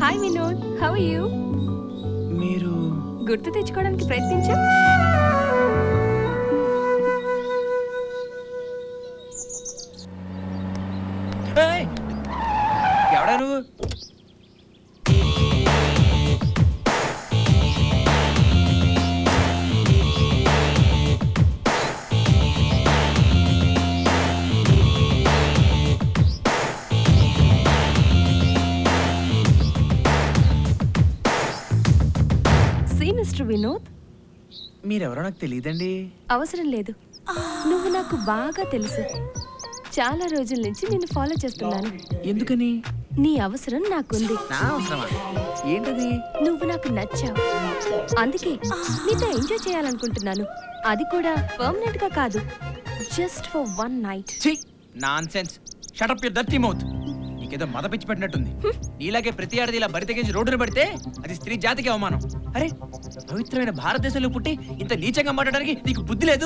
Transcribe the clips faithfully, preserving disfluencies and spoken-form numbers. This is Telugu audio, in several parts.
Hi Vinod, how are you? మీరు గుర్తు తెచ్చుకోవడానికి ప్రయత్నించు. ఎవడా నువ్వు? మిస్టర్ వినోద్, మీరెవరో నాకు తెలియదండి. అవసరం లేదు, నువ్వు నాకు బాగా తెలుసు. చాలా రోజుల నుంచి నిన్ను ఫాలో చేస్తున్నాను. ఎందుకని? నీ అవసరం నాకుంది. నా అవసరమా? ఏంటది? నువ్వు నాకు నచ్చావు, అందుకే నీతో ఎంజాయ్ చేయాలనుకుంటున్నాను. అది కూడా పర్మనెంట్ గా కాదు, just for one night. Nonsense, shut up your dirty mouth. నీకేదో మద పిచ్చి పెట్టినట్టుంది. నీలాగే ప్రతి ఆడది ఇలా బరి తెగించి రోడ్డున పడితే అది స్త్రీ జాతికి అవమానం. అరే, పవిత్రమైన భారతదేశంలో పుట్టి ఇంత నీచంగా మాట్లాడడానికి నీకు బుద్ధి లేదు?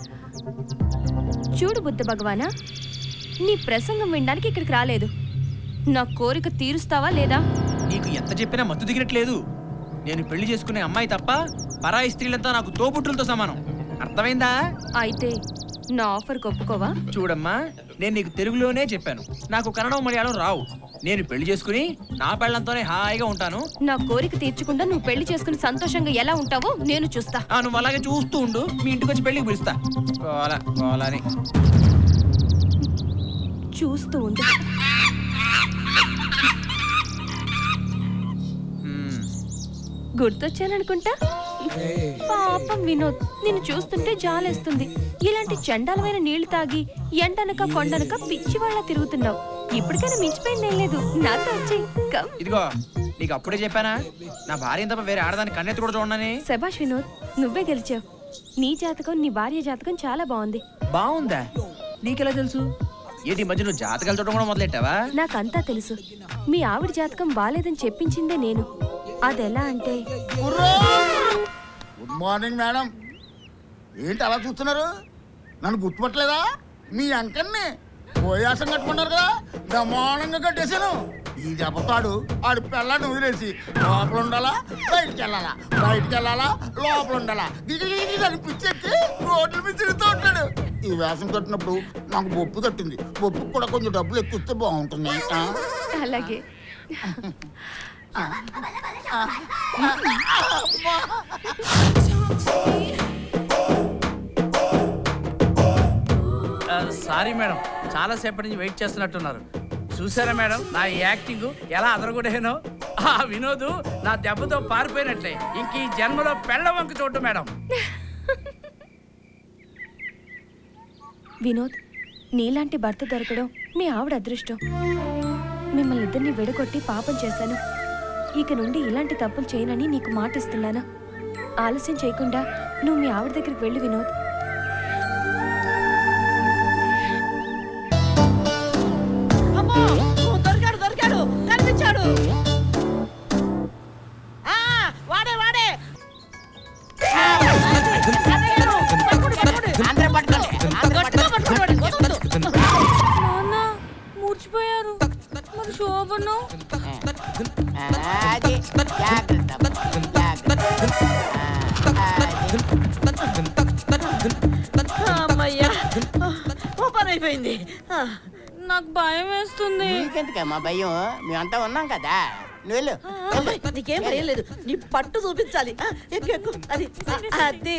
చూడు బుద్ధ భగవానా, నీ ప్రసంగం వినడానికి ఇక్కడికి రాలేదు. నా కోరిక తీరుస్తావా లేదా? నీకు ఎంత చెప్పినా మత్తు దిగినట్లేదు. నేను పెళ్లి చేసుకునే అమ్మాయి తప్ప పరాయి స్త్రీలంతా నాకు తోబుట్టులతో సమానం. అర్థమైందా? అయితే నా ఆఫర్ ఒప్పుకోవా? చూడమ్మా, నేను నీకు తెలుగులోనే చెప్పాను, నాకు కన్నడం మలయాళం రావు. నేను పెళ్లి చేసుకుని నా పెళ్లంతోనే హాయిగా ఉంటాను. నా కోరిక తీర్చకుండా నువ్వు పెళ్లి చేసుకుని సంతోషంగా ఎలా ఉంటావో నేను చూస్తా. నువ్వు అలాగే చూస్తూ ఉండు, మీ ఇంటికి వచ్చి పెళ్లికి పిలుస్తా. చూస్తూ ఉండు. గుర్తొచ్చాననుకుంటా. పాపం వినోద్, నిన్ను చూస్తుంటే జాలేస్తుంది. ఇలాంటి చండాలమైన నీళ్లు తాగి ఎండనక కొండనక పిచ్చి వాళ్ళ తిరుగుతున్నావు. ఇప్పటికైనా మించిపోయిందేం లేదు, నాతో వచ్చేయ్. ఇదిగో, నీకు అప్పుడే చెప్పానా నా భార్య తప్ప వేరే ఆడదాన్ని కన్నెత్తి కూడా చూడనని? శభాష్ వినోద్, నువ్వే గెలిచావు. నీ జాతకం, నీ భార్య జాతకం చాలా బాగుంది. బాగుందా? నీకెలా తెలుసు? ఏంటి మధ్య నువ్వు జాతకాలు చూడడం కూడా మొదలెట్టావా? నాకంతా తెలుసు. మీ ఆవిడ జాతకం బాలేదని చెప్పించిందే నేను. అదెలా అంటే, గుడ్ మార్నింగ్ మేడం. ఏంటి అలా చూస్తున్నారు? నన్ను గుర్తుపట్టలేదా? మీ అంకన్ని పోయాసం కట్టుకున్నారు కదా, బ్రహ్మాండంగా కట్టేశాను. ఈ దెబ్బతాడు ఆడి పిల్లని వదిలేసి లోపల ఉండాలా, బయటికి వెళ్ళాలా, బయటికి వెళ్ళాలా, లోపల ఉండాలా, దిగి పిచ్చెక్కి రోడ్ల మీద తిరుగుతూ ఉంటాడు. ఈ వేషం కట్టినప్పుడు నాకు బొప్పు కట్టింది. బొప్పు కూడా కొంచెం డబ్బులు ఎక్కువ ఇస్తే బాగుంటుంది. అలాగే. సారీ మేడం, చాలా సేపటి నుంచి వెయిట్ చేస్తున్నట్టున్నారు. చూసారా మేడం నా యాక్టింగ్ ఎలా అదరగొడేనో? ఆ వినోద్ నా దెబ్బతో పారిపోయినట్లే. ఇంక ఈ జన్మలో పెళ్ళ వంక చూడు మేడం. వినోద్, నీలాంటి భర్త దొరకడం మీ ఆవిడ అదృష్టం. మిమ్మల్ని ఇద్దరిని విడగొట్టి పాపం చేశాను. ఇక నుండి ఇలాంటి తప్పులు చేయనని నీకు మాటిస్తున్నాను. ఆలస్యం చేయకుండా నువ్వు మీ ఆవిడ దగ్గరికి వెళ్ళు వినోద్. దొరికాడు దొరికాడు కనిపించాడు. వాడే వాడే మూర్చిపోయారు. మరి శోభను అమ్మయ్యా, ఓ పని అయిపోయింది. నాకు భయం వేస్తుంది. నీకెందుకమ్మా భయం? మేమంతా ఉన్నాం కదా, నువ్వు వెళ్ళు. నీకేం భయం లేదు, నీ పట్టు చూపించాలి. ఎక్కు ఎక్కు. అది అది